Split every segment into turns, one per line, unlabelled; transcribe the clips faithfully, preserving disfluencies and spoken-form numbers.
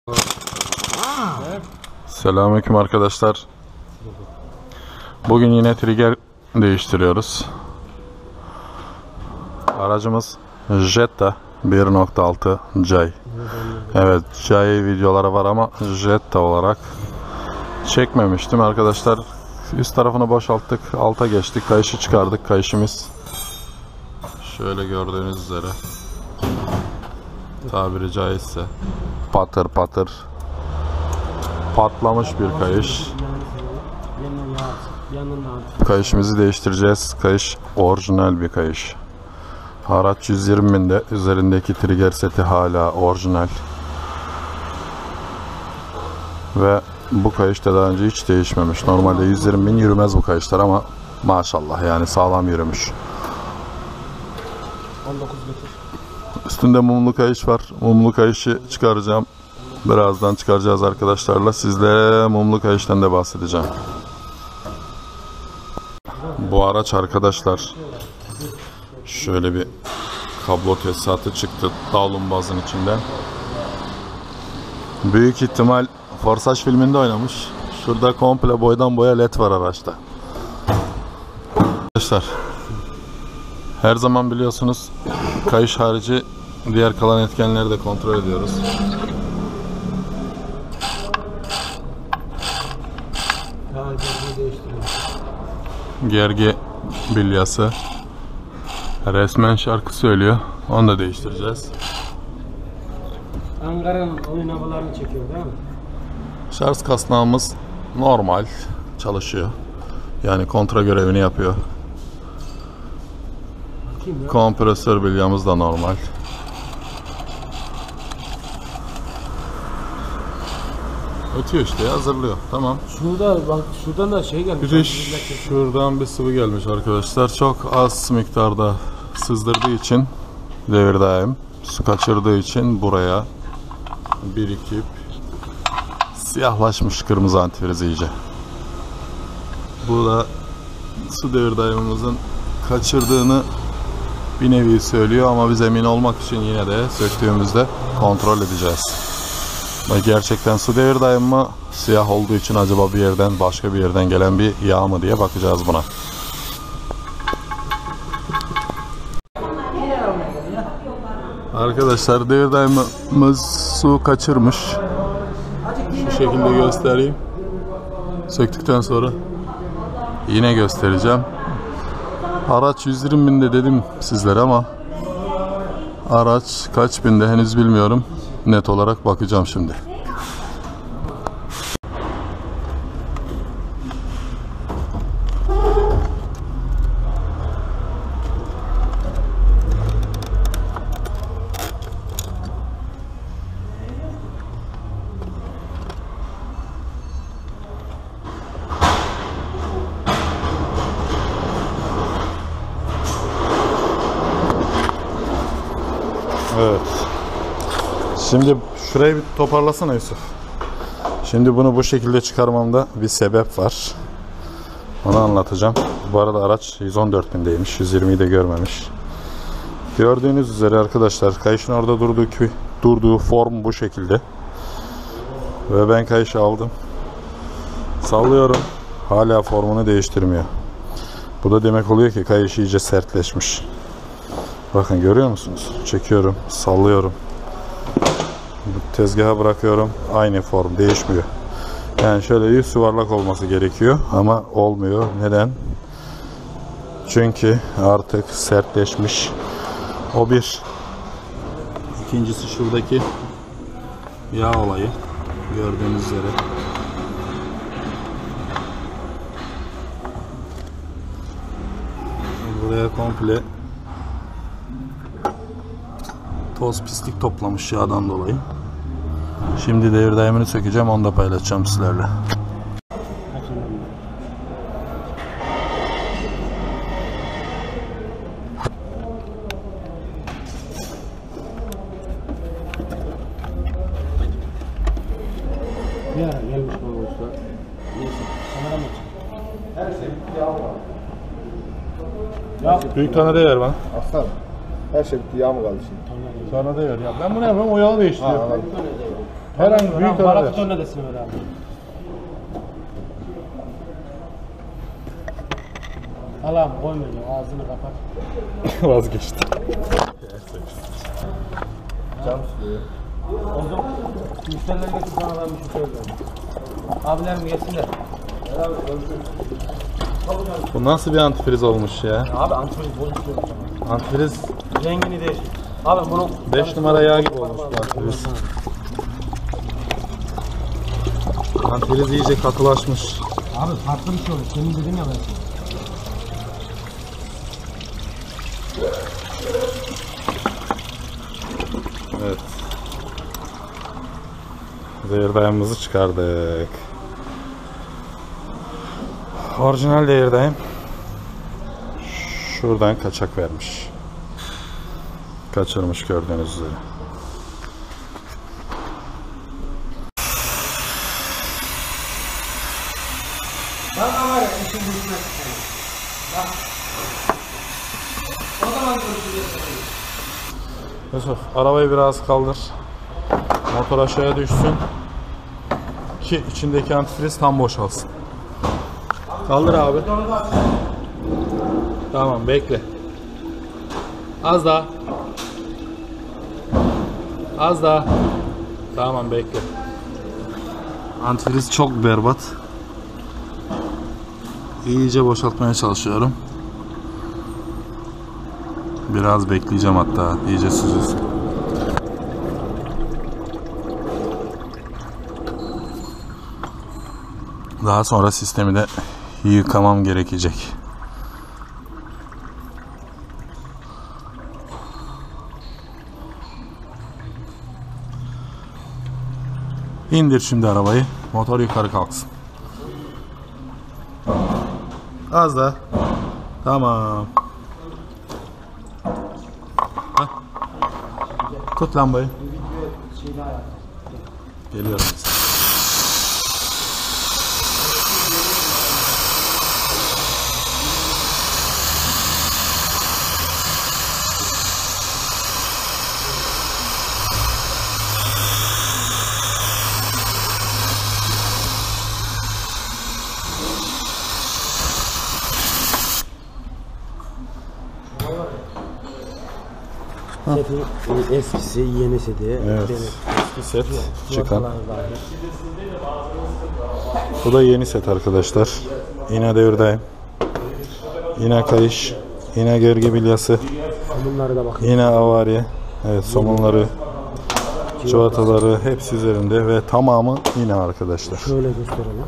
Selamünaleyküm arkadaşlar. Bugün yine trigger değiştiriyoruz. Aracımız Jetta bir nokta altı Jay. Evet, Jay videoları var ama Jetta olarak çekmemiştim arkadaşlar. Üst tarafını boşalttık, alta geçtik, kayışı çıkardık. Kayışımız şöyle gördüğünüz üzere, tabiri caizse patır patır patlamış bir kayış. Kayışımızı değiştireceğiz. Kayış orijinal bir kayış. Araç yüz yirmi binde, üzerindeki trigger seti hala orijinal. Ve bu kayış da daha önce hiç değişmemiş. Normalde yüz yirmi bin yürümez bu kayışlar ama maşallah yani sağlam yürümüş. Üstünde mumlu kayış var. Mumlu kayışı çıkaracağım. Birazdan çıkaracağız arkadaşlarla. Sizlere mumlu kayıştan da bahsedeceğim. Bu araç arkadaşlar şöyle bir kablo tesisatı çıktı davlumbazın içinden. Büyük ihtimal Forsage filminde oynamış. Şurada komple boydan boya led var araçta. Arkadaşlar her zaman biliyorsunuz kayış harici diğer kalan etkenleri de kontrol ediyoruz. Gergi bilyası resmen şarkı söylüyor. Onu da değiştireceğiz.
Ankara'nın oyun havalarını çekiyor değil mi?
Şarj kasnağımız normal çalışıyor. Yani kontra görevini yapıyor. Kompresör bilyamız da normal. Ötüyor işte, hazırlıyor. Tamam.
Şurada bak, şuradan da şey gelmiş.
Bir de şuradan bir sıvı gelmiş arkadaşlar. Çok az miktarda sızdırdığı için devir daim, su kaçırdığı için buraya birikip siyahlaşmış kırmızı antifriz iyice. Bu da su devir daimimizin kaçırdığını bir nevi söylüyor ama biz emin olmak için yine de söktüğümüzde kontrol edeceğiz. Ve gerçekten su devir daimimi siyah olduğu için acaba bir yerden, başka bir yerden gelen bir yağ mı diye bakacağız buna. Arkadaşlar devir daimimiz su kaçırmış. Şu şekilde göstereyim. Söktükten sonra yine göstereceğim. Araç yüz yirmi binde dedim sizlere ama araç kaç binde henüz bilmiyorum. Net olarak bakacağım şimdi. Evet. Şimdi şurayı bir toparlasana Yusuf. Şimdi bunu bu şekilde çıkarmamda bir sebep var. Onu anlatacağım. Bu arada araç yüz on dört bindeymiş. yüz yirmiyi de görmemiş. Gördüğünüz üzere arkadaşlar kayışın orada durduğu, durduğu form bu şekilde. Ve ben kayışı aldım. Sallıyorum. Hala formunu değiştirmiyor. Bu da demek oluyor ki kayış iyice sertleşmiş. Bakın görüyor musunuz? Çekiyorum, sallıyorum. Tezgaha bırakıyorum. Aynı form değişmiyor. Yani şöyle yüz yuvarlak olması gerekiyor ama olmuyor. Neden? Çünkü artık sertleşmiş. O bir. İkincisi şuradaki yağ olayı. Gördüğünüz üzere. Buraya komple toz pislik toplamış yağdan dolayı. Şimdi devir daimini sökeceğim, onu da paylaşacağım sizlerle.
Bir ara gelmiş bana usta. Neyse, kamera mı çıktı? Her şey bitti, yağ var.
Ya büyük tane de ver bana.
Aslan. Her şey bitti, yağ mı kaldı şimdi?
Sana da ver ya. Ben bunu yapmam, o yağı değiştiriyor. Herhangi büyük
Para
araba.
tutar ne desin öyle abi. Allah'ım koymuyor ağzını kapat.
Vazgeçti.
Cam suyu. O zaman müşteriler getir bana ben bir şey söyleyeyim. Abilerim gelsinler.
Bu nasıl bir antifriz olmuş ya?
Abi antifriz bozuk.
Antifriz
Rengini değiştir. Abi bunu
beş numara yağ gibi olmuş bu antifriz. Antifriz iyice katılaşmış.
Abi farklı bir şey olur. Senin dedin ya ben.
Evet. Değer dayamımızı çıkardık. Orijinal değer dayım şuradan kaçak vermiş. Kaçırmış gördüğünüz üzere.
Bana var ya işin bitmez. Bak. O zaman görüşürüz.
Yusuf arabayı biraz kaldır. Motor aşağıya düşsün. Ki içindeki antifriz tam boşalsın. Kaldır abi. Tamam bekle. Az daha. Az daha. Tamam bekle. Antifriz çok berbat. İyice boşaltmaya çalışıyorum. Biraz bekleyeceğim hatta iyice süzülsün. Daha sonra sistemi de yıkamam gerekecek. İndir şimdi arabayı. Motor yukarı kalksın. Az da. Tamam. Heh. Tut lambayı. Geliyorum.
Setin eskisi, yenisi diye.
Evet. Eski set çıkan. Bu da yeni set arkadaşlar. Yine devirdeyim. Yine kayış. Yine gergi bilyası.
Bunları da bakın.
Yine avari. Evet, somunları, çuvataları hepsi üzerinde ve tamamı yine arkadaşlar.
Şöyle gösterelim.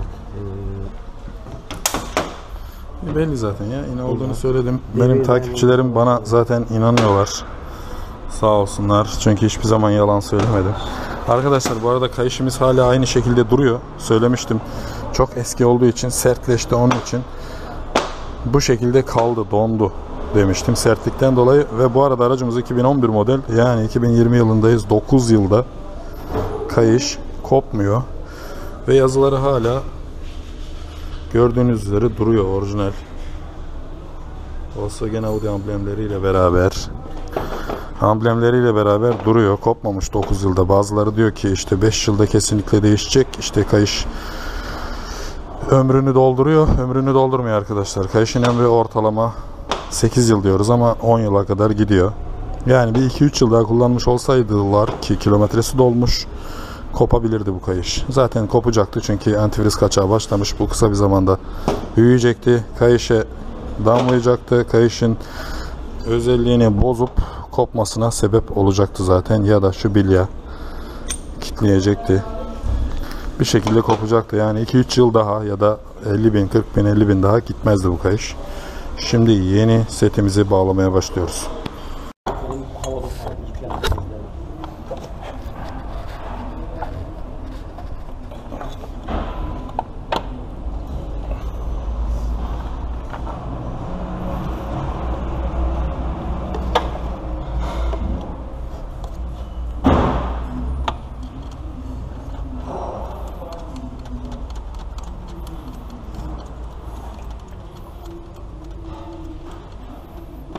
Belli zaten ya. Yine olduğunu söyledim. Benim takipçilerim bana zaten inanıyorlar. Sağ olsunlar. Çünkü hiçbir zaman yalan söylemedim. Arkadaşlar bu arada kayışımız hala aynı şekilde duruyor. Söylemiştim. Çok eski olduğu için sertleşti, onun için bu şekilde kaldı, dondu demiştim sertlikten dolayı. Ve bu arada aracımız iki bin on bir model, yani iki bin yirmi yılındayız. dokuz yılda kayış kopmuyor ve yazıları hala gördüğünüz üzere duruyor, orijinal. Volkswagen Audi amblemleriyle beraber amblemleriyle beraber duruyor. Kopmamış dokuz yılda. Bazıları diyor ki işte beş yılda kesinlikle değişecek. İşte kayış ömrünü dolduruyor. Ömrünü doldurmuyor arkadaşlar. Kayışın ömrü ortalama sekiz yıl diyoruz ama on yıla kadar gidiyor. Yani bir iki üç yıl daha kullanmış olsaydılar ki kilometresi dolmuş, kopabilirdi bu kayış. Zaten kopacaktı çünkü antifriz kaçağı başlamış. Bu kısa bir zamanda büyüyecekti. Kayışa damlayacaktı. Kayışın özelliğini bozup kopmasına sebep olacaktı zaten, ya da şu bilya kitleyecekti. Bir şekilde kopacaktı. Yani iki üç yıl daha ya da elli bin, kırk bin, elli bin daha gitmezdi bu kayış. Şimdi yeni setimizi bağlamaya başlıyoruz.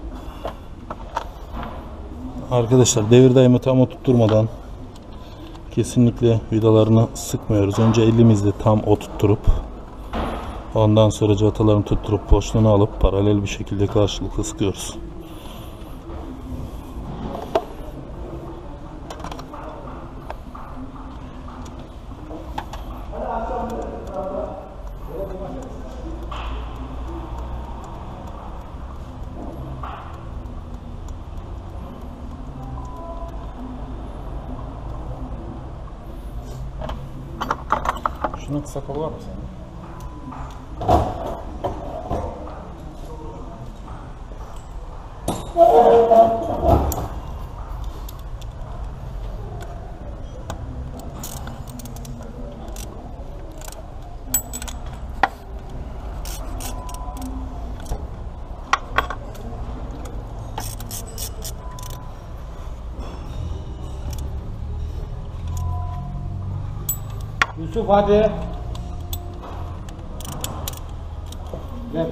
Arkadaşlar devir dayımı tam oturtturmadan Kesinlikle vidalarını sıkmıyoruz. Önce elimizle tam oturtturup ondan sonra cıvatalarını tutturup boşluğunu alıp paralel bir şekilde karşılıklı sıkıyoruz.
Şunun kısa kolu var mı senin?
Yusuf hadi. Gel.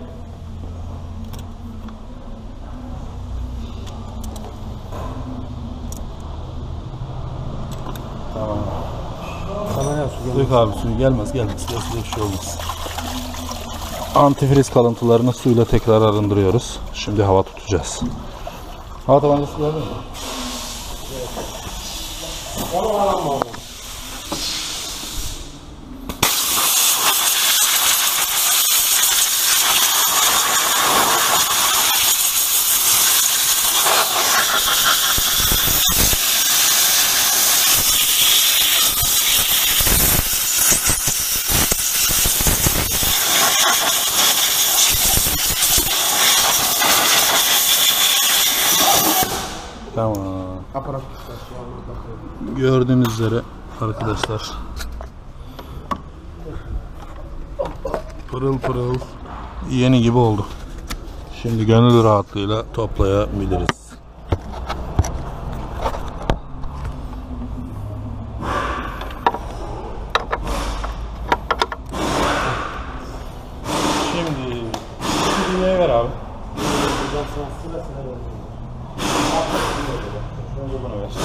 Tamam.
Kameraya su gel.
Dök abi suyu, gelmez gelmez. Gelsin bir şey olmaz. Antifriz kalıntılarını suyla tekrar arındırıyoruz. Şimdi hava tutacağız. Hava tabancası gördün mü?
Onu alalım oğlum.
Tamam.
Aparat.
Gördüğünüz üzere arkadaşlar pırıl pırıl yeni gibi oldu. Şimdi gönül rahatlığıyla toplayabiliriz. Şimdi şu düğmeye ver abi. Bunu ver.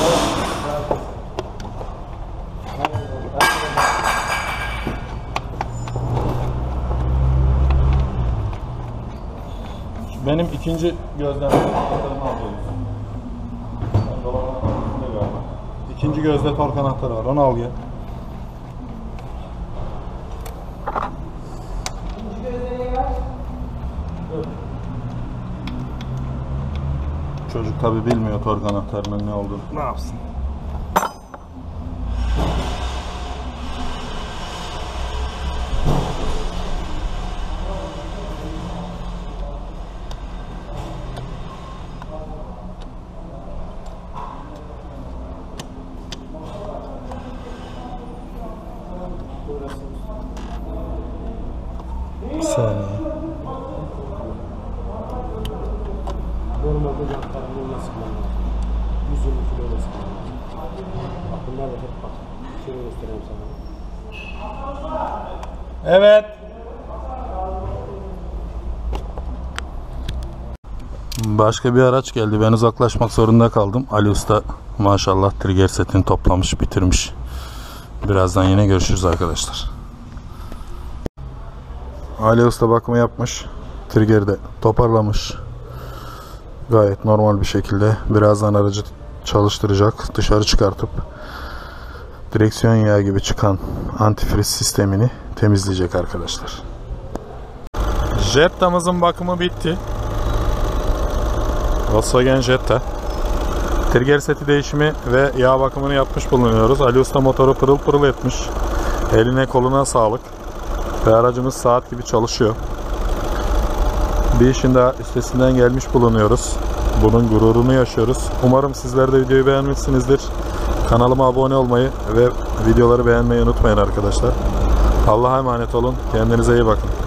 Benim ikinci gözlemde anahtarını alıyoruz. İkinci gözde tork anahtarı var. Onu al gel. Çocuk tabi bilmiyor tork anahtarının ne olduğunu. Ne yapsın? Bir saniye.
Normalde yanlarını nasıl kullanılır? yüz yirmi kilo nasıl kullanılır? Bak bunlar da hep bak. Şöyle göstereyim sana.
Evet. Başka bir araç geldi. Ben uzaklaşmak zorunda kaldım. Ali Usta maşallah trigger setini toplamış, bitirmiş. Birazdan yine görüşürüz arkadaşlar. Ali Usta bakımı yapmış. Trigger'i de toparlamış. Gayet normal bir şekilde birazdan aracı çalıştıracak. Dışarı çıkartıp direksiyon yağı gibi çıkan antifriz sistemini temizleyecek arkadaşlar. Jetta'mızın bakımı bitti. Volkswagen Jetta. Trigger seti değişimi ve yağ bakımını yapmış bulunuyoruz. Ali Usta motoru pırıl pırıl etmiş. Eline koluna sağlık. Ve aracımız saat gibi çalışıyor. Bir işin daha üstesinden gelmiş bulunuyoruz. Bunun gururunu yaşıyoruz. Umarım sizler de videoyu beğenmişsinizdir. Kanalıma abone olmayı ve videoları beğenmeyi unutmayın arkadaşlar. Allah'a emanet olun. Kendinize iyi bakın.